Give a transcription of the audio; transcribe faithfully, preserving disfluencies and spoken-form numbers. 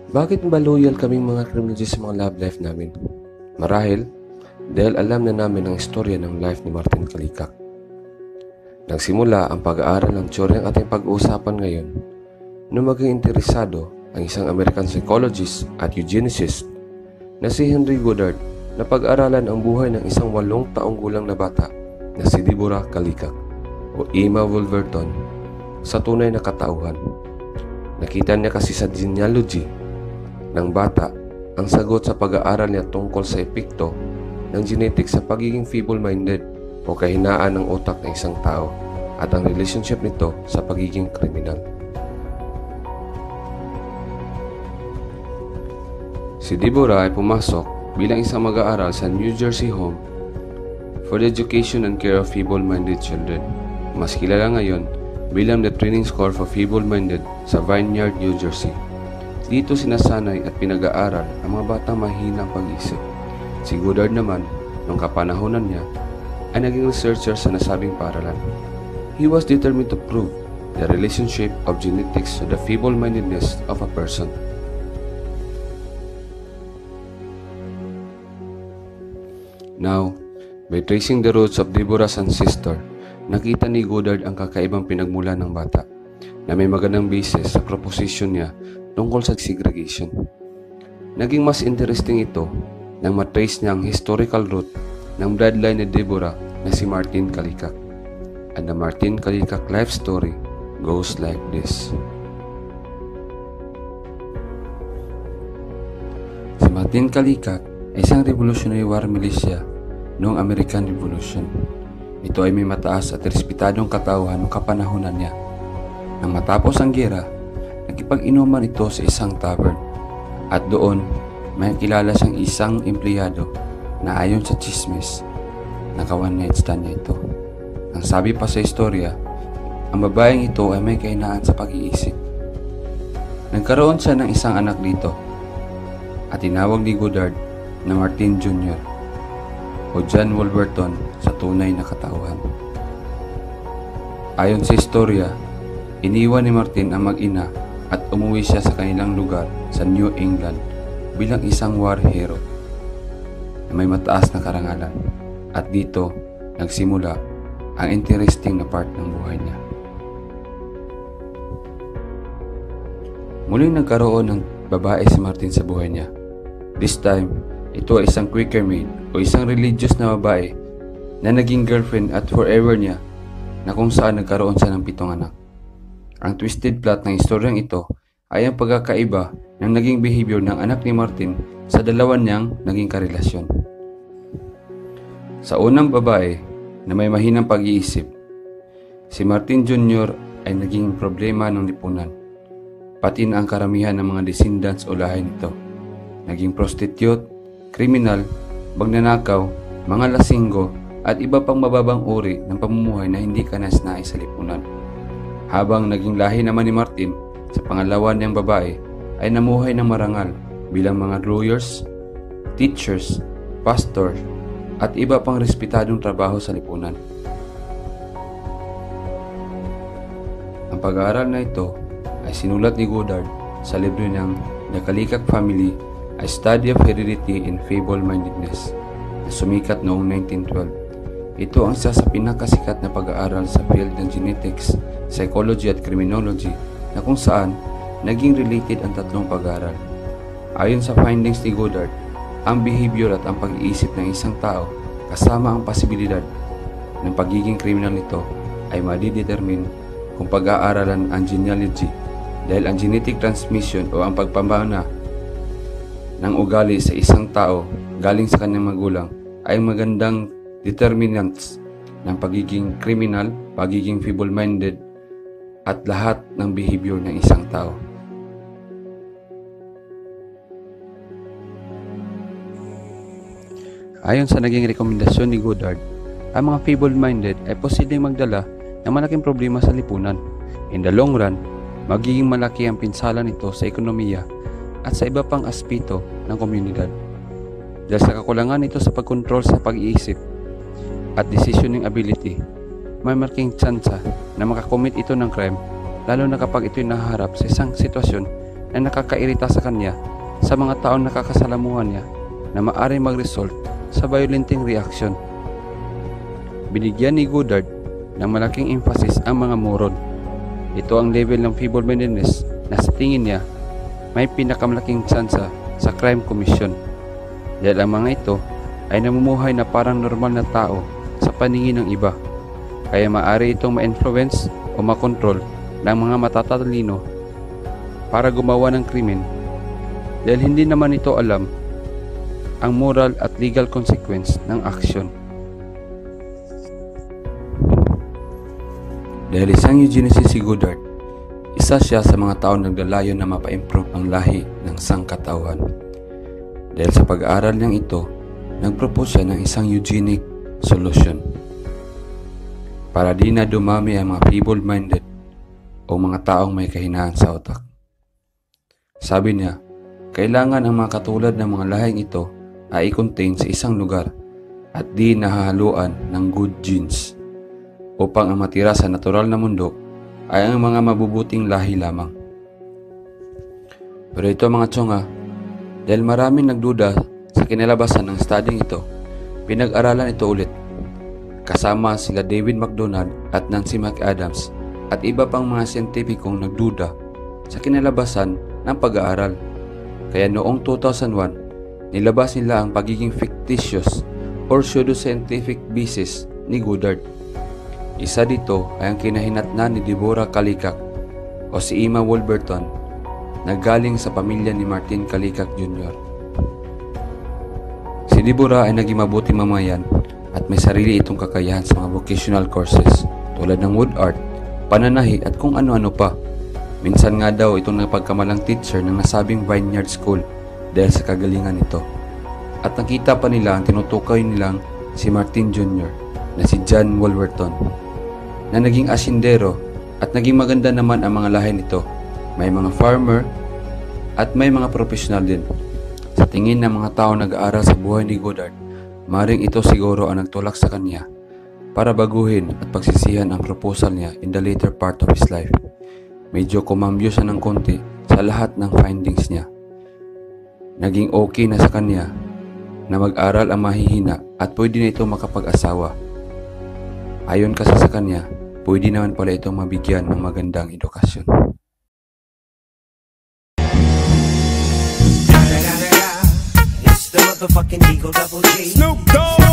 Bakit ba loyal kaming mga criminologist sa mga love life namin? Marahil, dahil alam na namin ang istorya ng life ni Martin Kalikak. Nagsimula ang pag-aaral ng teoryang ating pag-uusapan ngayon nung maging interesado ang isang American psychologist at eugenicist na si Henry Goddard na pag-aralan ang buhay ng isang walong taong gulang na bata na si Deborah Kalikak o Emma Wolverton sa tunay na katauhan. Nakita niya kasi sa genealogy ng bata ang sagot sa pag-aaral niya tungkol sa epekto ng genetics sa pagiging feeble-minded o kahinaan ng utak ng isang tao at ang relationship nito sa pagiging kriminal. Si Deborah ay pumasok bilang isang mag-aaral sa New Jersey Home for the Education and Care of Feeble-Minded Children, mas kilala ngayon bilang the Training School for Feeble-Minded sa Vineyard, New Jersey. Dito sinasanay at pinag-aaral ang mga batang mahinang pag-isip. Si Goddard naman, noong kapanahonan niya, ay naging researcher sa nasabing paaralan. He was determined to prove the relationship of genetics to the feeble-mindedness of a person. Now, by tracing the roots of Deborah's ancestor, nakita ni Goddard ang kakaibang pinagmula ng bata na may magandang basis sa proposition niya tungkol sa segregation. Naging mas interesting ito nang matrace niya ang historical root ng bloodline ni Deborah na si Martin Kalikak. And the Martin Kalikak life story goes like this. Si Martin Kalikak ay isang Revolutionary War militia noong American Revolution. Ito ay may mataas at respetadong katauhan noong kapanahonan niya. Nang matapos ang giyera, nakipag-inuman ito sa isang tavern at doon may kilala siyang isang empleyado na ayon sa chismis, naka-one night stand niya ito. Ang sabi pa sa istorya, ang babaeng ito ay may kahinaan sa pag-iisip. Nagkaroon siya ng isang anak dito at tinawag ni Goddard na Martin Junior o John Wolverton sa tunay na katauhan. Ayon sa istorya, iniwan ni Martin ang mag-ina at umuwi siya sa kanilang lugar sa New England bilang isang war hero na may mataas na karangalan, at dito nagsimula ang interesting na part ng buhay niya. Muling nagkaroon ng babae si Martin sa buhay niya. This time, ito ay isang Quaker maid o isang religious na babae na naging girlfriend at forever niya, na kung saan nagkaroon siya ng pitong anak. Ang twisted plot ng istoryang ito ay ang pagkakaiba ng naging behavior ng anak ni Martin sa dalawa niyang naging karelasyon. Sa unang babae na may mahinang pag-iisip, si Martin Junior ay naging problema ng lipunan, pati na ang karamihan ng mga descendants o lahi nito. Naging prostitute, kriminal, magnanakaw, mga lasinggo at iba pang mababang uri ng pamumuhay na hindi kanas-nais sa lipunan. Habang naging lahi naman ni Martin sa pangalawa niyang babae ay namuhay ng marangal bilang mga lawyers, teachers, pastor at iba pang respetadong trabaho sa lipunan. Ang pag-aaral na ito ay sinulat ni Goddard sa libro niyang The Kalikak Family, A Study of Heredity and Feeble-Mindedness na sumikat noong nineteen twelve. Ito ang isa sa pinakasikat na pag-aaral sa field ng genetics, psychology at criminology na kung saan naging related ang tatlong pag-aaral. Ayon sa findings ni Goddard, ang behavior at ang pag-iisip ng isang tao kasama ang posibilidad ng pagiging kriminal nito ay madidetermine kung pag-aaralan ang genealogy, dahil ang genetic transmission o ang pagpamana ng ugali sa isang tao galing sa kanyang magulang ay magandang determinants ng pagiging kriminal, pagiging feeble-minded at lahat ng behavior ng isang tao. Ayon sa naging rekomendasyon ni Goddard, ang mga feeble-minded ay posibleng magdala ng malaking problema sa lipunan. In the long run, magiging malaki ang pinsala nito sa ekonomiya at sa iba pang aspeto ng komunidad. Dahil sa kakulangan nito sa pagkontrol sa pag-iisip at decisioning ability, may malaking tsansa na makakomit ito ng crime, lalo na kapag ito'y nahaharap sa isang sitwasyon na nakakairita sa kanya sa mga taong nakakasalamuhan niya na maaaring mag-result sa violenting reaction. Binigyan ni Goddard ng malaking emphasis ang mga moron. Ito ang level ng feeble-mindedness na sa tingin niya may pinakamalaking tsansa sa crime commission, dahil ang mga ito ay namumuhay na parang normal na tao sa paningin ng iba, kaya maaari itong ma-influence o makontrol ng mga matatalino para gumawa ng krimen, dahil hindi naman ito alam ang moral at legal consequence ng aksyon. Dahil isang eugenicist si Goddard, isa siya sa mga taong naglalayon na mapa-improve ang lahi ng sangkatauhan. Dahil sa pag-aaral niyang ito, nagpropose siya ng isang eugenic solution para di na dumami ang mga feeble-minded o mga taong may kahinaan sa utak. Sabi niya, kailangan ang mga katulad ng mga lahing ito ay i-contain sa isang lugar at di nahahaluan ng good genes, upang ang matira sa natural na mundo ay ang mga mabubuting lahi lamang. Pero ito mga tiyonga, dahil maraming nagduda sa kinalabasan ng studying ito, pinag-aralan ito ulit, kasama sila David MacDonald at Nancy McAdams at iba pang mga siyentipikong nagduda sa kinalabasan ng pag-aaral. Kaya noong two thousand one, nilabas nila ang pagiging fictitious or pseudo-scientific basis ni Goddard. Isa dito ay ang kinahinatnan ni Deborah Kalikak o si Emma Wolverton na galing sa pamilya ni Martin Kalikak Junior Si Deborah ay naging mabuting mamayan at may sarili itong kakayahan sa mga vocational courses tulad ng wood art, pananahi at kung ano-ano pa. Minsan nga daw itong napagkamalang teacher ng nasabing Vineyard School dahil sa kagalingan nito. At nakita pa nila ang tinutukoy nilang si Martin Junior na si John Wolverton, na naging asindero at naging maganda naman ang mga lahi nito. May mga farmer at may mga professional din. Sa tingin ng mga tao nag-aaral sa buhay ni Goddard, maring ito siguro ang nagtulak sa kanya para baguhin at pagsisihan ang proposal niya in the later part of his life. Medyo kumambyo siya ng konti sa lahat ng findings niya. Naging okay na sa kanya na mag-aral ang mahihina at pwede na itong makapag-asawa. Ayon kasi sa kanya, pwede naman pala itong mabigyan ng magandang edukasyon. It's the motherfucking Eagle Double G. Snoop Dogg.